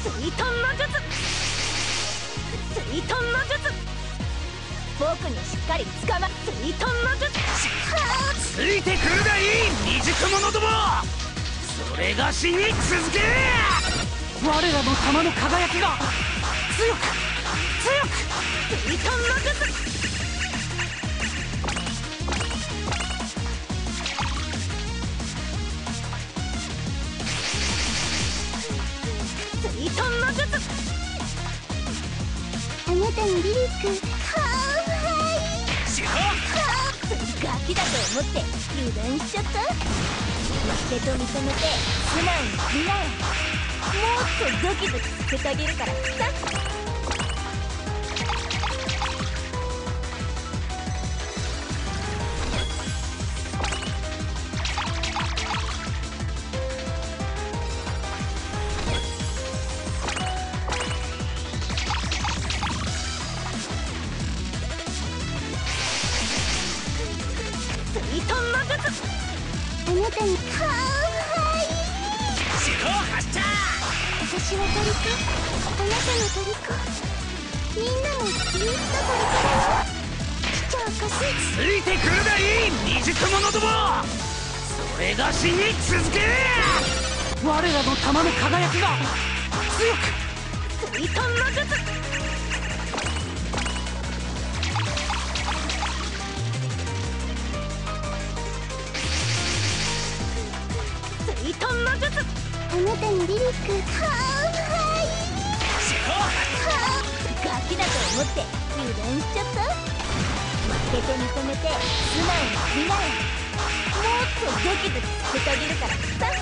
水遁の術。水遁の術。僕にしっかり捕ま。水遁の術。 ついてくるがいい未熟者ども。それがしに続け。我らの玉の輝きが強く強く。 水遁の術。水遁の術。 あなたのリリックかわいい。 しろ。 ガキだと思って油断しちゃった。負けと認めて素直に見なよ。もっとドキドキさせてあげるからさ。 あなたにかわいい。 しろ発射。 私はトリコ、あなたのトリコ、みんなもずっとトリコだよ。市長こそついてくるがいい未熟者ども。それがしに続け。我らの玉の輝きが強く。 水遁の術。水遁の術。 あなたのリリックかわいい。 しろ。 ガキだと思って油断しちゃった。負けと認めて素直に見なよ。もっとドキドキさせてあげるからさ。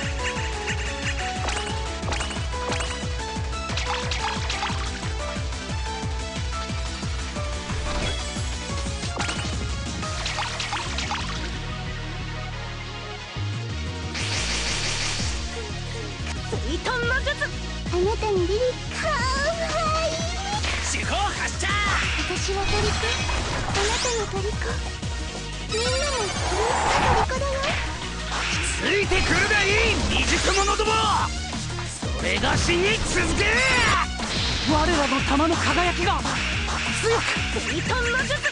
水遁の術。 あなたのリリックかわいい。 しろ発射。 私はトリコ、あなたのトリコ、みんなもずっとトリコだよ。 ついてくるがいい未熟者ども。それがしに続け。我らの玉の輝きが強く。 水遁の術。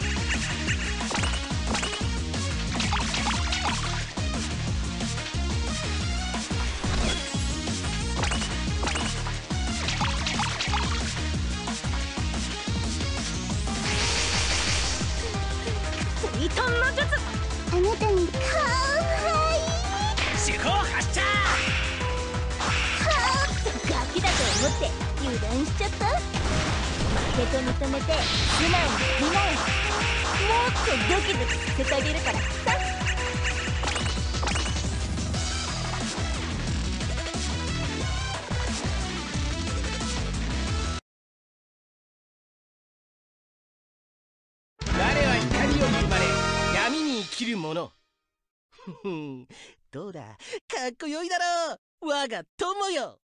水遁の術。 あなたにかわいい。 しろ発射。 ガキだと思って油断しちゃった。負けと認めて素直に見なよ。もっとドキドキさせてあげるからさ。 我は光より生まれ闇に生きる者。ふふん、どうだ、かっこよいだろう我が友よ。